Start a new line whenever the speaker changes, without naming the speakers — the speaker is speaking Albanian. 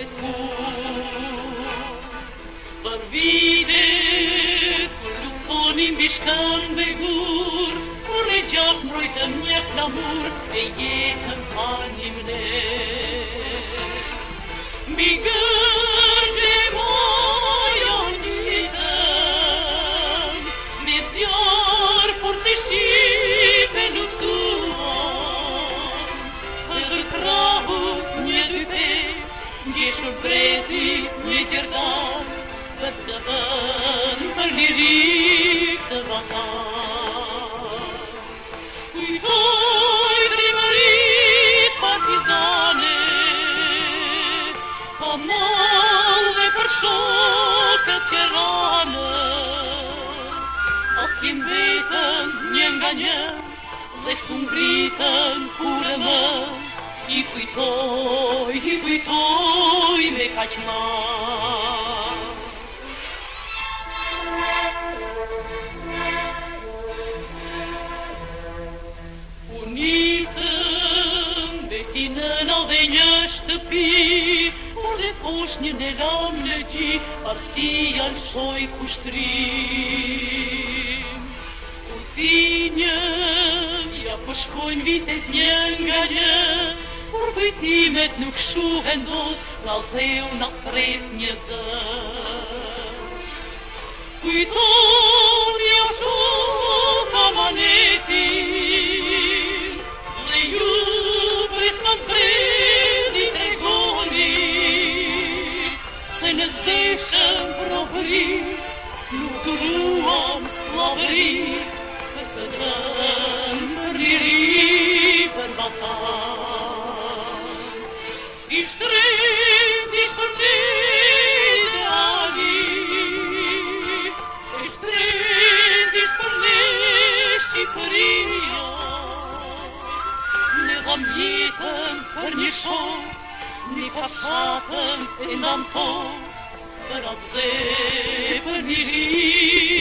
Për vitet, kur luftonim bishkan begur, kur e gjatë mbrojtëm një flamur, e jetën falim ne. Mbi gërgje mojon ditëm, me zjarë por se Shqipe luftuan, edhe krahu një dype, gjeshur brezit një gjerdan, për të dhënë për lirik të vatan. Kujtoj frimërit partizane, ka mall dhe për shokët qerane, atje mbetën një nga një, dhe s'u ngritën kur e më, i kujtoj me kaq mal. Unisëm beti nëna dhe një shtëpi, por dhe poshtë një në lam në gji, partia lëshoj kushtrim. Usinjën, ja po shkojnë vitet një nga një, por kujtimet nuk shuhen dot, na dheu na thret një zër. Kujtoni o shoka manetin, dhe ju pres mas brezi tregoni, se në zdeshëm probëri, nuk duruam slavëri, për të dhënë për liri për vatan. I shtret, i shpërnej dhe ali, i shtret, i shpërnej Shqipëria. Ne dham jetën për një shok, një pashatën e nam tok, për atë dhe për një